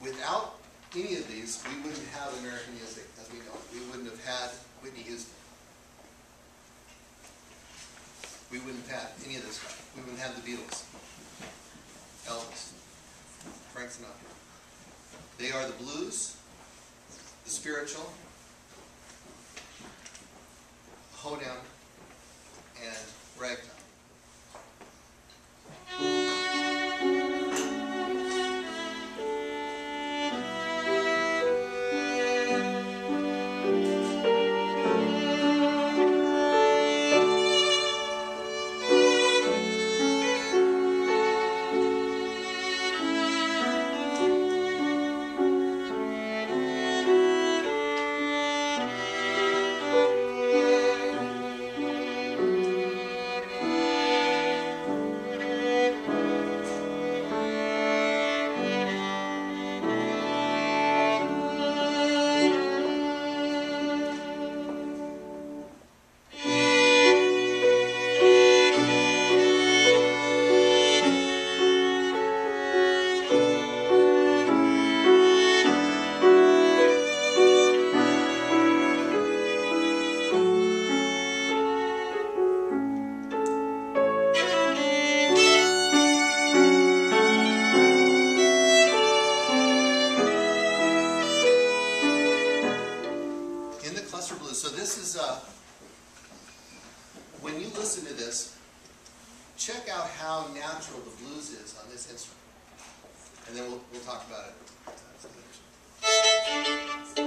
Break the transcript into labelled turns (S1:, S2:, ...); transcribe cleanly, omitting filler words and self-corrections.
S1: Without any of these, we wouldn't have American music as we know it. We wouldn't have had Whitney Houston. We wouldn't have had any of this stuff. We wouldn't have the Beatles, Elvis, Frank Sinatra. They are the blues, the spiritual, hoedown, and ragtime. So this is, when you listen to this, check out how natural the blues is on this instrument. And then we'll talk about it.